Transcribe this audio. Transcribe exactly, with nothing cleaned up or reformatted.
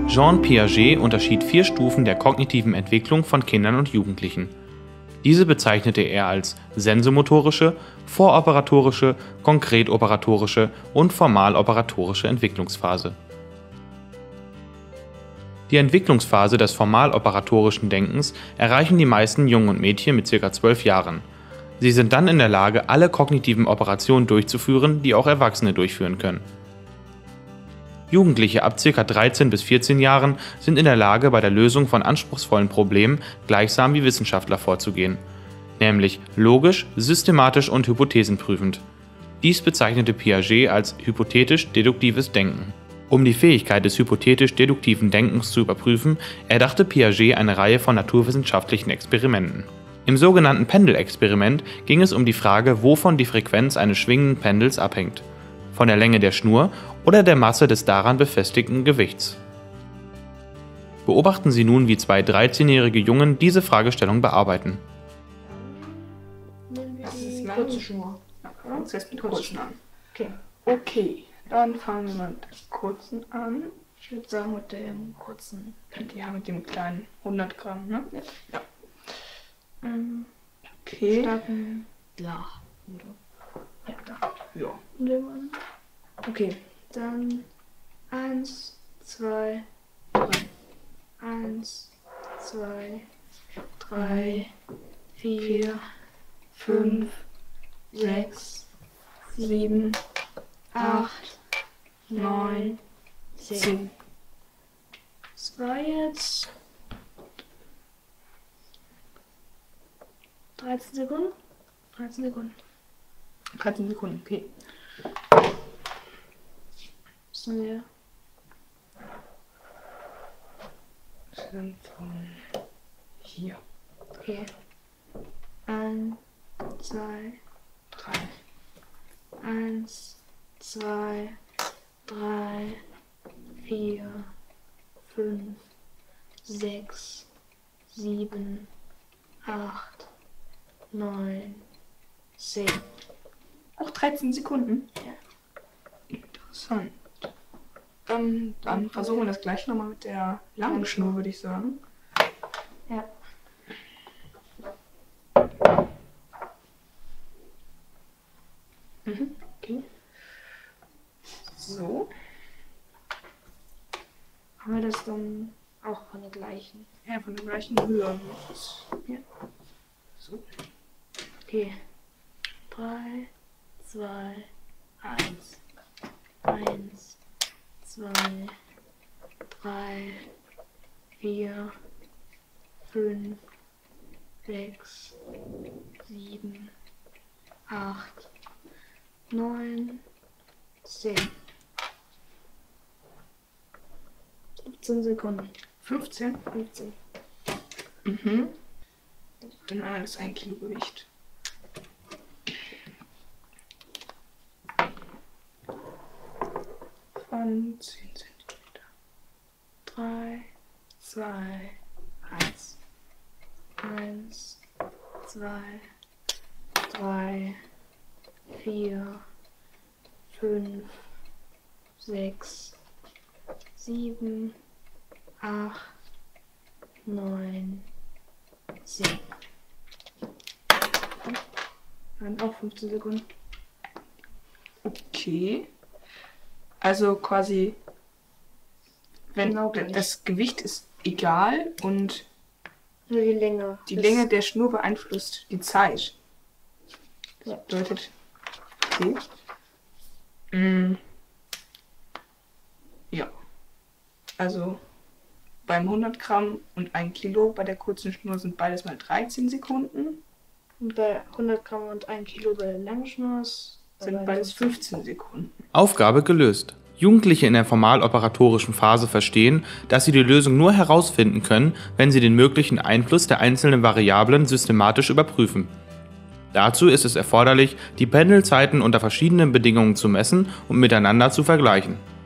Jean Piaget unterschied vier Stufen der kognitiven Entwicklung von Kindern und Jugendlichen. Diese bezeichnete er als sensomotorische, voroperatorische, konkretoperatorische und formaloperatorische Entwicklungsphase. Die Entwicklungsphase des formaloperatorischen Denkens erreichen die meisten Jungen und Mädchen mit ca. zwölf Jahren. Sie sind dann in der Lage, alle kognitiven Operationen durchzuführen, die auch Erwachsene durchführen können. Jugendliche ab ca. dreizehn bis vierzehn Jahren sind in der Lage, bei der Lösung von anspruchsvollen Problemen gleichsam wie Wissenschaftler vorzugehen, nämlich logisch, systematisch und hypothesenprüfend. Dies bezeichnete Piaget als hypothetisch-deduktives Denken. Um die Fähigkeit des hypothetisch-deduktiven Denkens zu überprüfen, erdachte Piaget eine Reihe von naturwissenschaftlichen Experimenten. Im sogenannten Pendelexperiment ging es um die Frage, wovon die Frequenz eines schwingenden Pendels abhängt: von der Länge der Schnur oder der Masse des daran befestigten Gewichts. Beobachten Sie nun, wie zwei dreizehnjährige Jungen diese Fragestellung bearbeiten. Das ist eine kurze Schnur. Ja, uns jetzt mit kurzen an. Okay. Okay, dann fangen wir mit dem kurzen an. Ich würde sagen mit dem kurzen. Ja, mit dem kleinen hundert Gramm, ne? Ja. Ja. Ähm, okay. Starten da. Ja, da. Ja. Okay, dann eins, zwei, drei. Eins, zwei, drei, vier, fünf, sechs, sieben, acht, neun, zehn. Das war jetzt dreizehn Sekunden. dreizehn Sekunden. dreizehn Sekunden, okay. Müssen wir sind von hier. Okay. Eins, zwei, drei. Eins, zwei, drei, vier, fünf, sechs, sieben, acht, neun, zehn. Auch dreizehn Sekunden? Ja. Interessant. Ähm, dann versuchen wir das gleich nochmal mit der langen Schnur, würde ich sagen. Ja. Mhm, okay. So. Haben wir das dann auch von der gleichen? Ja, von der gleichen Höhe. Ja. So. Okay. Drei, zwei, eins. Eins, zwei, drei, vier, fünf, sechs, sieben, acht, neun, zehn. siebzehn Sekunden. fünfzehn? fünfzehn. Mhm. Dann einmal das ein Kilo Gewicht. Von zehn Zentimeter. drei, zwei, eins. eins, zwei, drei, vier, fünf, sechs, sieben, acht, neun, zehn. Dann auch fünfzehn Sekunden. Okay. Also quasi, wenn genau das Gewicht ist egal und nur die Länge. Die Länge der Schnur beeinflusst die Zeit. Das bedeutet, okay. Mm. Ja. Also beim hundert Gramm und ein Kilo bei der kurzen Schnur sind beides mal dreizehn Sekunden. Und bei hundert Gramm und ein Kilo bei der langen Schnur sind beides fünfzehn Sekunden. Aufgabe gelöst. Jugendliche in der formaloperatorischen Phase verstehen, dass sie die Lösung nur herausfinden können, wenn sie den möglichen Einfluss der einzelnen Variablen systematisch überprüfen. Dazu ist es erforderlich, die Pendelzeiten unter verschiedenen Bedingungen zu messen und miteinander zu vergleichen.